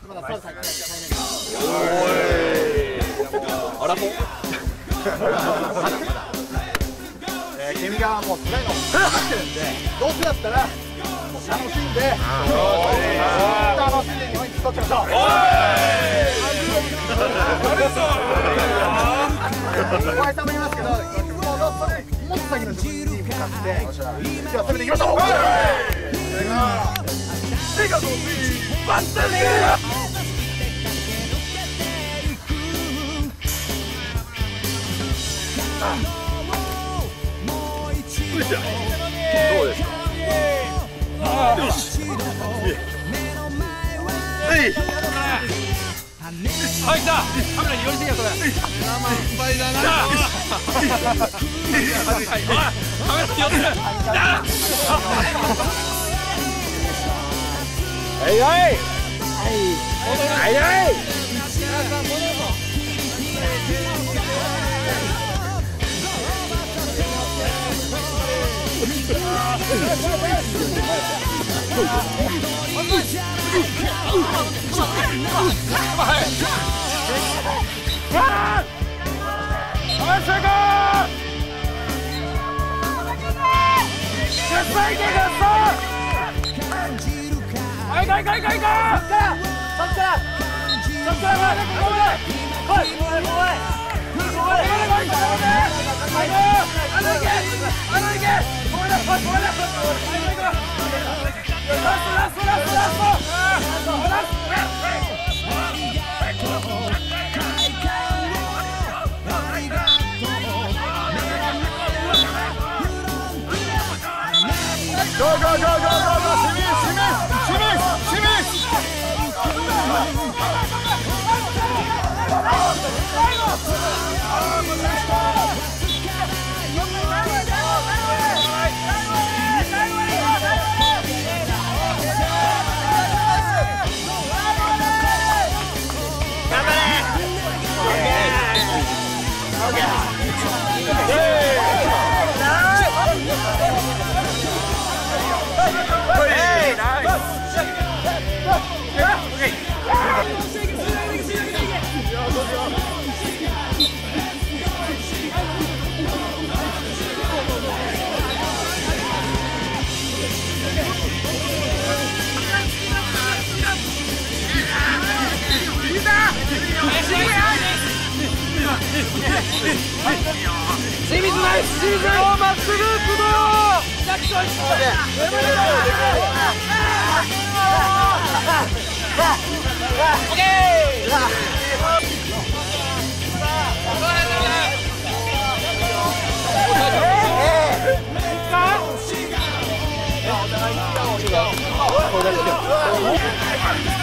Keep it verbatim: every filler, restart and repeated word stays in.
あらもえー、君がもう辛いの分かってるんで、どうせだったらもう楽しんで楽しんで日本一取ってましょう。小林さんも言いますけど、いつものそれもっと先の自分に向かって今日は攻めていきましょう。手が伸びバッテリーどうですか。よし。はい。はい、来た。カメラに寄りすぎやそれ。生いっぱいだな。はい。カメラに寄ってる。はいはい。はいはいはい。Go, go, go, go, go, go! Shimmy, shimmy, shimmy, Hey, nice. Jimmy's nice. Jimmy's nice. Oh, まっすぐ行くぞ。オッケー。